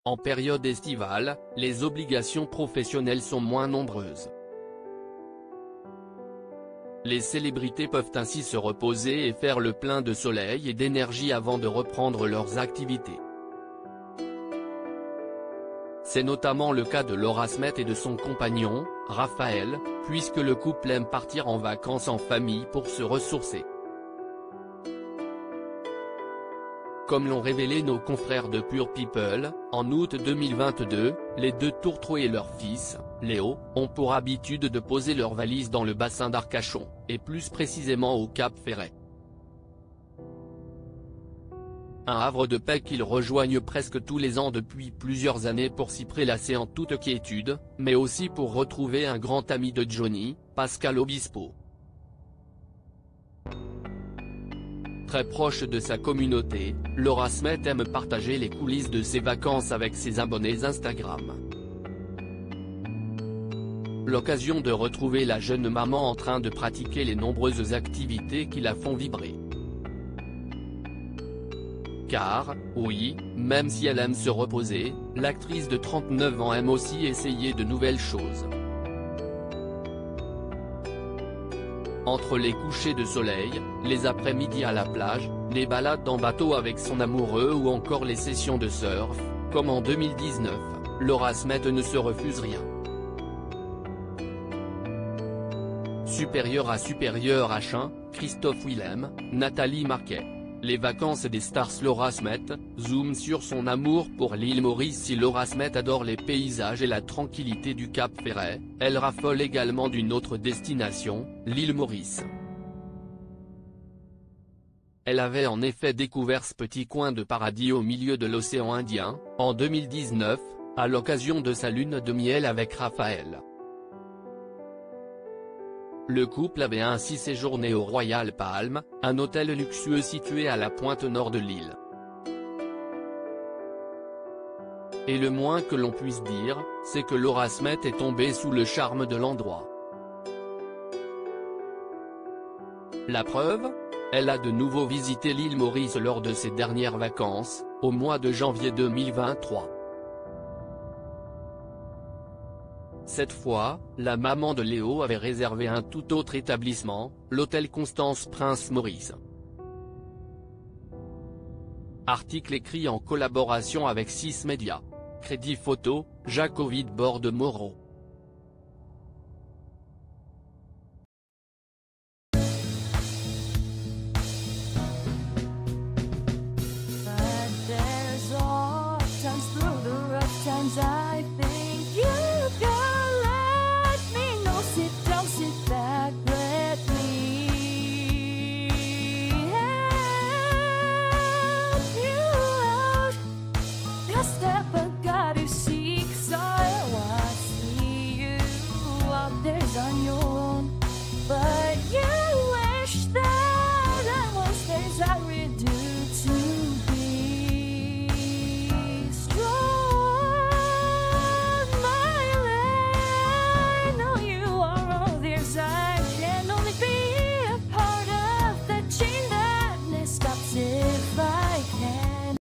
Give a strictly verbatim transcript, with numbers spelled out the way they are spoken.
En période estivale, les obligations professionnelles sont moins nombreuses. Les célébrités peuvent ainsi se reposer et faire le plein de soleil et d'énergie avant de reprendre leurs activités. C'est notamment le cas de Laura Smet et de son compagnon, Raphaël, puisque le couple aime partir en vacances en famille pour se ressourcer. Comme l'ont révélé nos confrères de Pure People, en août deux mille vingt-deux, les deux tourtereaux et leur fils, Léo, ont pour habitude de poser leurs valises dans le bassin d'Arcachon, et plus précisément au Cap Ferret. Un havre de paix qu'ils rejoignent presque tous les ans depuis plusieurs années pour s'y prélasser en toute quiétude, mais aussi pour retrouver un grand ami de Johnny, Pascal Obispo. Très proche de sa communauté, Laura Smet aime partager les coulisses de ses vacances avec ses abonnés Instagram. L'occasion de retrouver la jeune maman en train de pratiquer les nombreuses activités qui la font vibrer. Car, oui, même si elle aime se reposer, l'actrice de trente-neuf ans aime aussi essayer de nouvelles choses. Entre les couchers de soleil, les après-midi à la plage, les balades en bateau avec son amoureux ou encore les sessions de surf, comme en deux mille dix-neuf, Laura Smet ne se refuse rien. Supérieur à supérieur H un, Christophe Willem, Nathalie Marquet. Les vacances des stars. Laura Smet, zoom sur son amour pour l'île Maurice. Si Laura Smet adore les paysages et la tranquillité du Cap Ferret, elle raffole également d'une autre destination, l'île Maurice. Elle avait en effet découvert ce petit coin de paradis au milieu de l'océan Indien, en deux mille dix-neuf, à l'occasion de sa lune de miel avec Raphaël. Le couple avait ainsi séjourné au Royal Palm, un hôtel luxueux situé à la pointe nord de l'île. Et le moins que l'on puisse dire, c'est que Laura Smet est tombée sous le charme de l'endroit. La preuve ? Elle a de nouveau visité l'île Maurice lors de ses dernières vacances, au mois de janvier deux mille vingt-trois. Cette fois, la maman de Léo avait réservé un tout autre établissement, l'hôtel Constance Prince Maurice. Article écrit en collaboration avec six médias. Crédit photo, Jacques Ovid Borde Moreau.